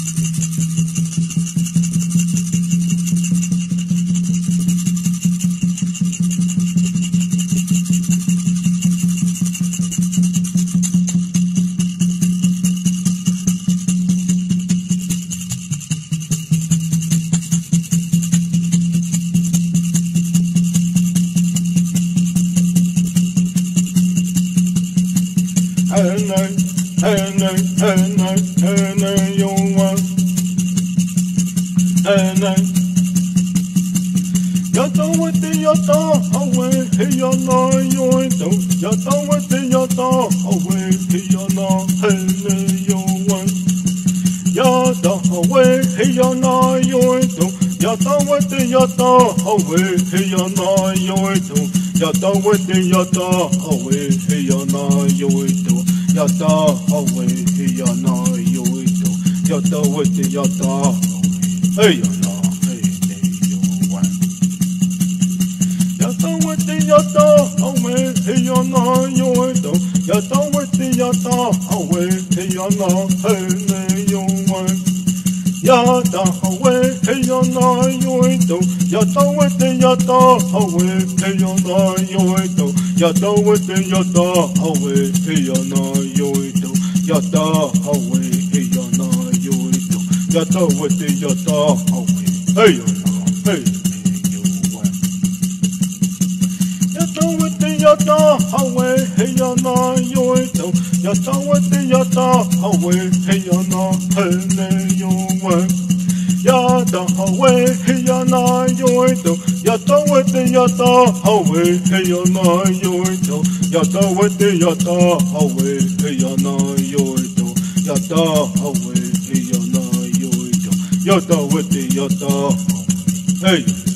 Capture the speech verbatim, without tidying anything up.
And I, and I, and I, and I, you want, and I. Ya don't want the yata away, he ya na you do. Ya don't want the yata away, he ya na, and you want. Ya don't away, he ya na you do. Ya don't want the yata away, he ya na you do. Ya don't want the yata away, he ya na you do. Yata away, he ya na you do. Yata with the yata away, hey ya na, hey you want. Yata with the yata away, he ya na you do. Yata with the yata away, he ya na, hey you want. Yata away, he ya na you do. Yata with the yata away, he ya na you do. Yata with the yata away, he ya na you do. Yata away, he ya na you do. Yata with the yata away, hey ya na, hey you want. Yata with the yata away, he ya na you do. Yata with the yata away, he ya na, hey you want. Yata away, he ya na you do. Yata with the yata away, he ya na you do. Yata with the yata away, he ya na you do. Yata away, he ya na you do. Yata with the yata away, hey.